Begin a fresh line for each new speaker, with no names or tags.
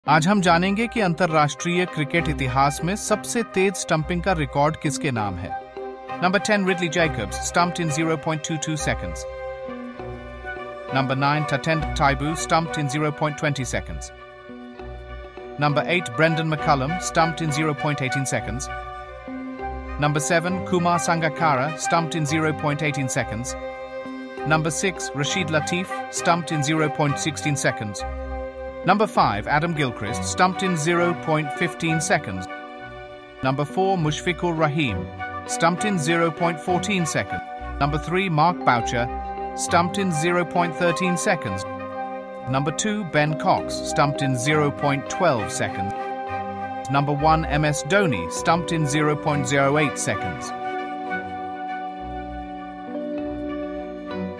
आज हम जानेंगे कि अंतर्राष्ट्रीय क्रिकेट इतिहास में सबसे तेज स्टंपिंग का रिकॉर्ड किसके नाम है। Number 10 Ridley Jacobs stumped in 0.22 seconds. Number 9 Tatenda Taibu stumped in 0.20 seconds. Number 8 Brendon McCullum stumped in 0.18 seconds. Number 7 Kumar Sangakkara stumped in 0.18 seconds. Number 6 Rashid Latif stumped in 0.16 seconds. Number 5 Adam Gilchrist stumped in 0.15 seconds. Number 4 Mushfiqur Rahim stumped in 0.14 seconds. Number 3 Mark Boucher stumped in 0.13 seconds. Number 2 Ben Cox stumped in 0.12 seconds. Number 1 MS Dhoni stumped in 0.08 seconds.